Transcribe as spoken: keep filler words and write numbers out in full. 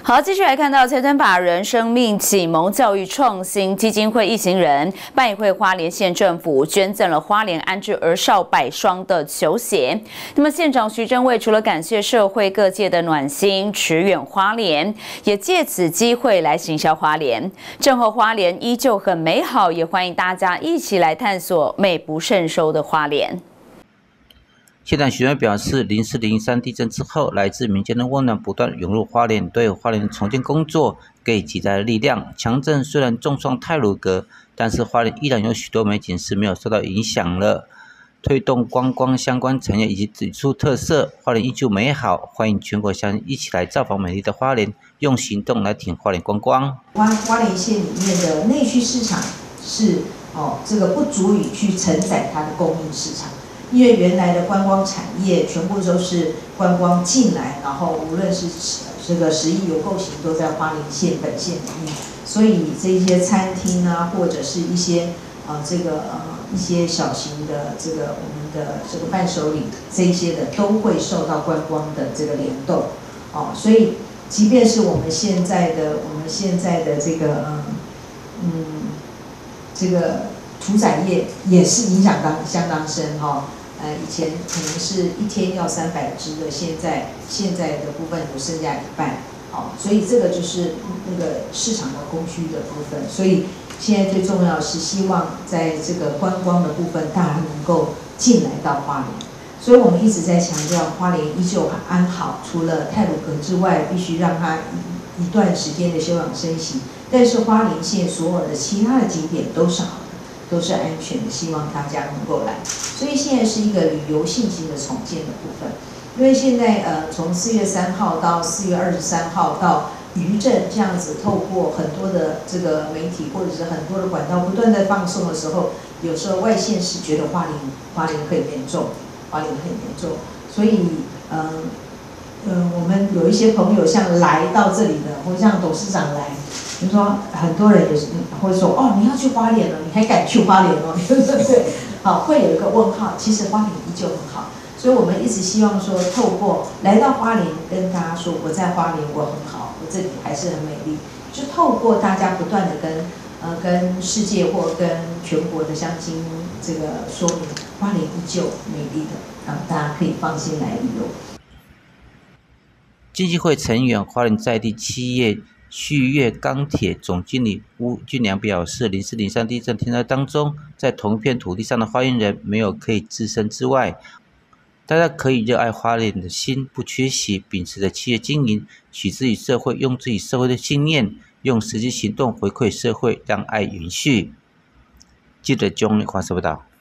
好，继续来看到财团法人生命启蒙教育创新基金会一行人办理会花莲县政府捐赠了花莲安置儿少百双的球鞋。那么县长徐正伟除了感谢社会各界的暖心，驰援花莲，也借此机会来行销花莲。正后花莲依旧很美好，也欢迎大家一起来探索美不胜收的花莲。 县长徐正伟表示，零四零三地震之后，来自民间的温暖不断涌入花莲，对花莲的重建工作给予极大的力量。强震虽然重创太鲁阁，但是花莲依然有许多美景是没有受到影响了。推动观光相关产业以及指出特色，花莲依旧美好，欢迎全国乡亲一起来造访美丽的花莲，用行动来挺花莲观光。 花花莲县里面的内需市场是哦，这个不足以去承载它的供应市场。因为原来的观光产业全部都是观光进来，然后无论是这个十亿游购行都在花莲县本县里面，所以这些餐厅啊，或者是一些呃这个呃一些小型的这个我们的这个伴手礼这一些的都会受到观光的这个联动哦，所以即便是我们现在的我们现在的这个嗯嗯这个屠宰业也是影响当相当深哈、哦。呃，以前可能是一天要三百只的，现在现在的部分有剩下一半，好、哦，所以这个就是那个市场的供需的部分。所以现在最重要是希望在这个观光的部分，大家能够进来到花莲。所以我们一直在强调，花莲依旧很安好，除了太鲁阁之外，必须让它一一段时间的休养生息。但是花莲县所有的其他的景点都是好的。都是安全的，希望大家能够来。所以现在是一个旅游信心的重建的部分，因为现在呃从四月三号到四月二十三号到余震这样子，透过很多的这个媒体或者是很多的管道不断在放送的时候，有时候外县市觉得花莲花莲很严重，花莲很严重，所以嗯嗯、呃、我们有一些朋友像来到这里的，或像董事长来。比如说，很多人也是会说，哦，你要去花莲了，你还敢去花莲哦？对不对？好，会有一个问号。其实花莲依旧很好，所以我们一直希望说，透过来到花莲，跟大家说，我在花莲我很好，我这里还是很美丽。就透过大家不断的跟呃跟世界或跟全国的乡亲这个说明，花莲依旧美丽的，让大家可以放心来旅游。 经济会成员花莲在地企业旭月钢铁总经理吴俊良表示，零四零三地震天灾当中，在同一片土地上的花莲人没有可以自身之外，大家可以热爱花莲的心不缺席，秉持着企业经营，取之于社会，用之于社会的信念，用实际行动回馈社会，让爱延续。记者钟华社报道。